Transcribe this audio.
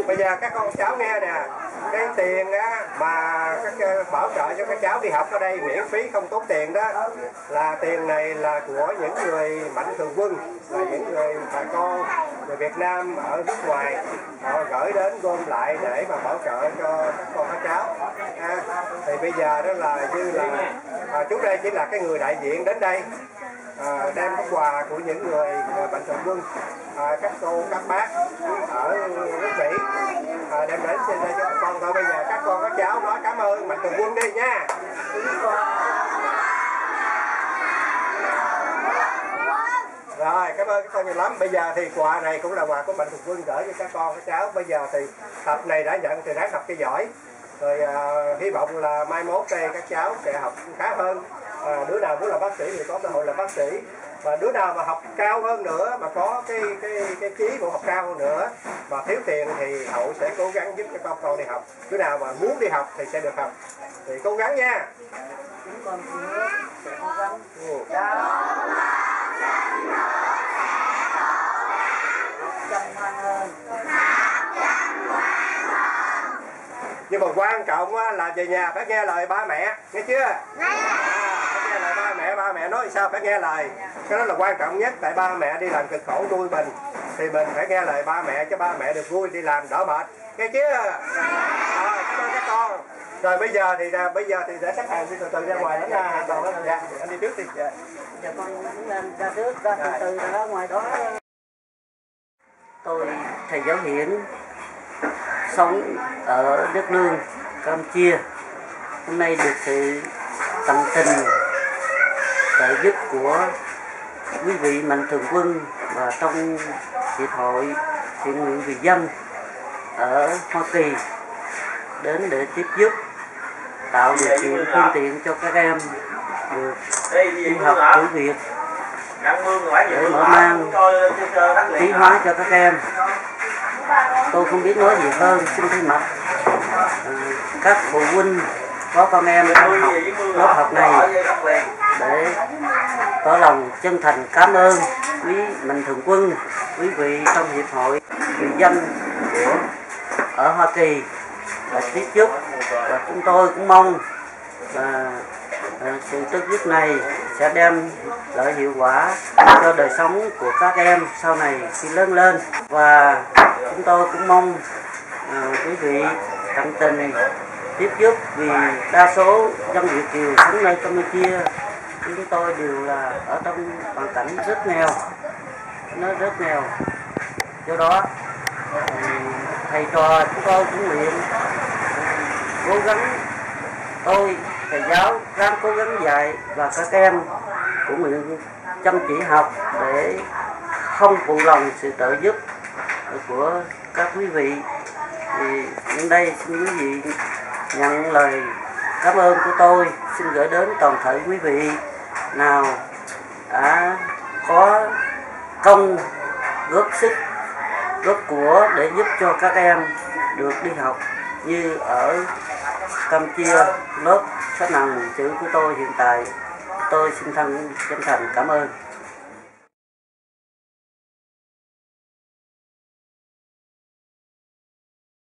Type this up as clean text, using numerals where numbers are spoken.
Bây giờ các con cháu nghe nè, cái tiền á, mà các bảo trợ cho các cháu đi học ở đây miễn phí không tốn tiền đó, là tiền này là của những người mạnh thường quân, là những người bà con người Việt Nam ở nước ngoài họ gửi đến gom lại để mà bảo trợ cho các con các cháu. Thì bây giờ đó là như là chúng đây chỉ là cái người đại diện đến đây đem cái quà của những người mạnh thường quân, các cô các bác ở nước Mỹ đem đến xin đây cho các con thôi. Bây giờ các con các cháu nói cảm ơn mạnh thường quân đi nha. Rồi, cảm ơn các con nhiều lắm. Bây giờ thì quà này cũng là quà của mạnh thường quân gửi cho các con các cháu. Bây giờ thì tập này đã nhận thì ráng học cho giỏi. Rồi hy vọng là mai mốt đây các cháu sẽ học khá hơn. Đứa nào muốn là bác sĩ thì có cơ hội là bác sĩ. Và đứa nào mà học cao hơn nữa, mà có cái chí của học cao hơn nữa, mà thiếu tiền thì Hậu sẽ cố gắng giúp cho con đi học. Đứa nào mà muốn đi học thì sẽ được học. Thì cố gắng nha. Chúng con sẽ cố gắng. Nhưng mà quan trọng là về nhà phải nghe lời ba mẹ, nghe chưa? Phải nghe lời ba mẹ nói sao phải nghe lời. Cái đó là quan trọng nhất, tại ba mẹ đi làm cực khổ nuôi mình, thì mình phải nghe lời ba mẹ cho ba mẹ được vui, đi làm đỡ mệt, nghe chưa? Cảm ơn các con. Rồi bây giờ thì để xếp hàng đi từ từ ra ngoài đó nha. Dạ, anh đi trước đi. Dạ, con đứng lên ra trước, ra từ từ ra ngoài đó. Tôi thầy giáo Hiển, sống ở đất Lương, Campuchia. Hôm nay được sự tận tình trợ giúp của quý vị mạnh thường quân và trong hiệp hội thiện nguyện vì dân ở Hoa Kỳ đến để tiếp giúp tạo điều kiện phương tiện cho các em được đi học thử việc để mở mang trí hóa cho các em. Tôi không biết nói gì hơn, xin thay mặt các phụ huynh có con em đang học lớp học này để tỏ lòng chân thành cảm ơn quý mạnh thường quân, quý vị trong hiệp hội vì dân ở Hoa Kỳ và tiếp giúp. Và chúng tôi cũng mong là sự trợ giúp này sẽ đem lại hiệu quả cho đời sống của các em sau này khi lớn lên. Và chúng tôi cũng mong quý vị tận tình tiếp giúp, vì đa số dân Việt kiều sống nơi Campuchia chúng tôi đều là ở trong hoàn cảnh rất nghèo, nó rất nghèo. Do đó thầy trò chúng tôi cũng nguyện cố gắng, tôi thầy giáo ráng cố gắng dạy, và các em cũng nguyện chăm chỉ học để không phụ lòng sự trợ giúp của các quý vị. Thì đến đây xin quý vị nhận lời cảm ơn của tôi, xin gửi đến toàn thể quý vị nào đã có công góp sức góp của để giúp cho các em được đi học như ở Campuchia. Lớp sách nặng chữ của tôi hiện tại, tôi xin chân thành cảm ơn.